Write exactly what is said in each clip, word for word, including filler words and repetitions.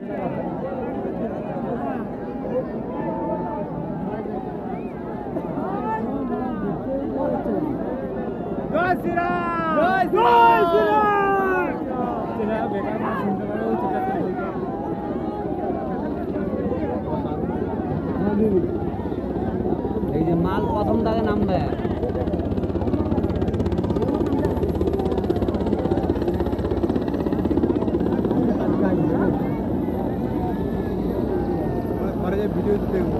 জয় শ্রীরাম জয় জয় শ্রীরাম সেটা বেকার না শুনতে পারে ও সেটা এই যে মাল প্রথম দাগে নামবে পরে যে ভিডিও দেখব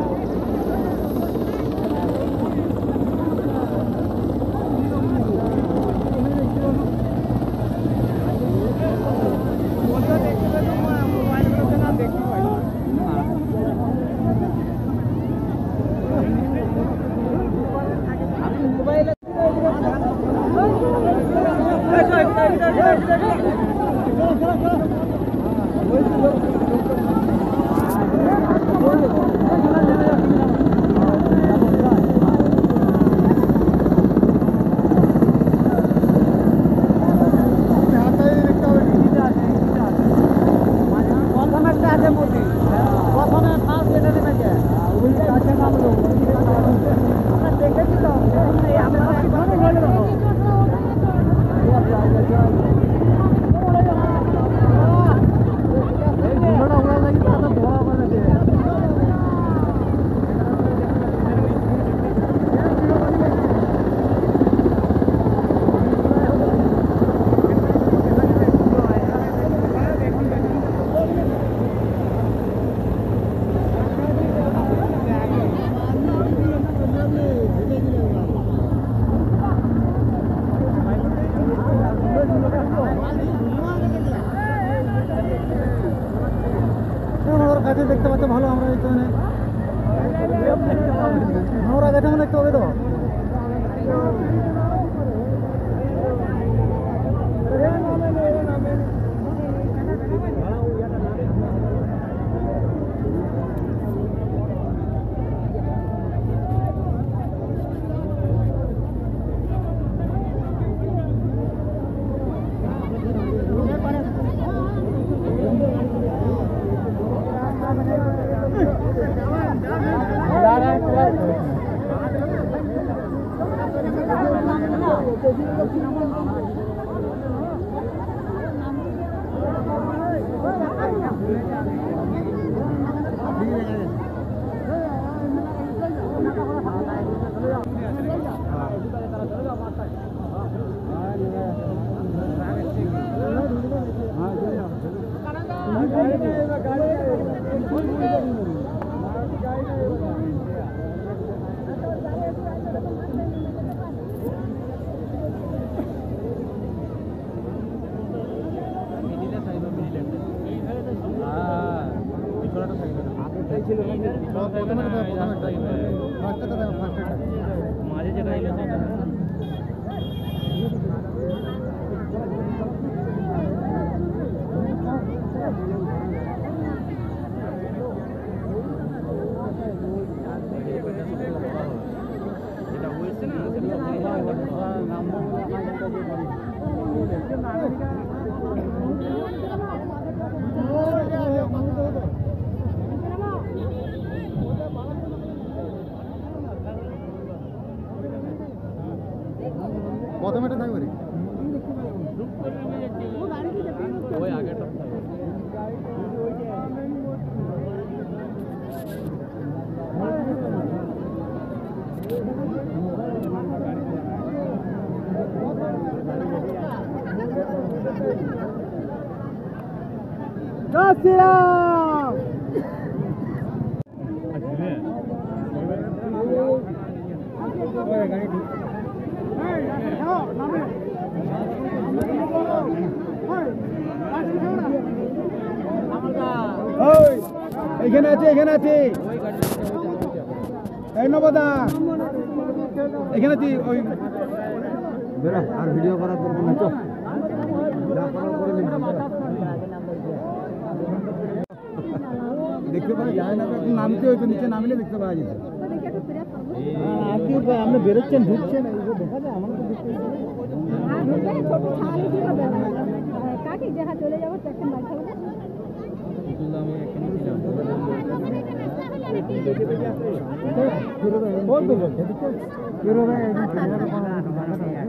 দেখতে পাচ্ছ ভালো আমরা এখানে আমরা দেখে দেখতে হবে তো মাঝে যেটা এলো সেটা যেটা হয়েছে না প্রথমে এটা থাকবে রে ওই আগেটা জয় শ্রীরাম এখানে আছে এখানে আছে এই নবদা এখানে আছি ওই বেরা আর ভিডিও করার দরকার নেই তো দেখতে পাওয়া যায় না নামতে হয়তো নিচে নামলে দেখতে পাওয়া যেত আপনি আপনি বেরোচ্ছেন ঢুকছেন দেখা যায় আমার তো দেখতে কাকে যাহা চলে যাবো আমি এখানে ছিলাম। বেরোবে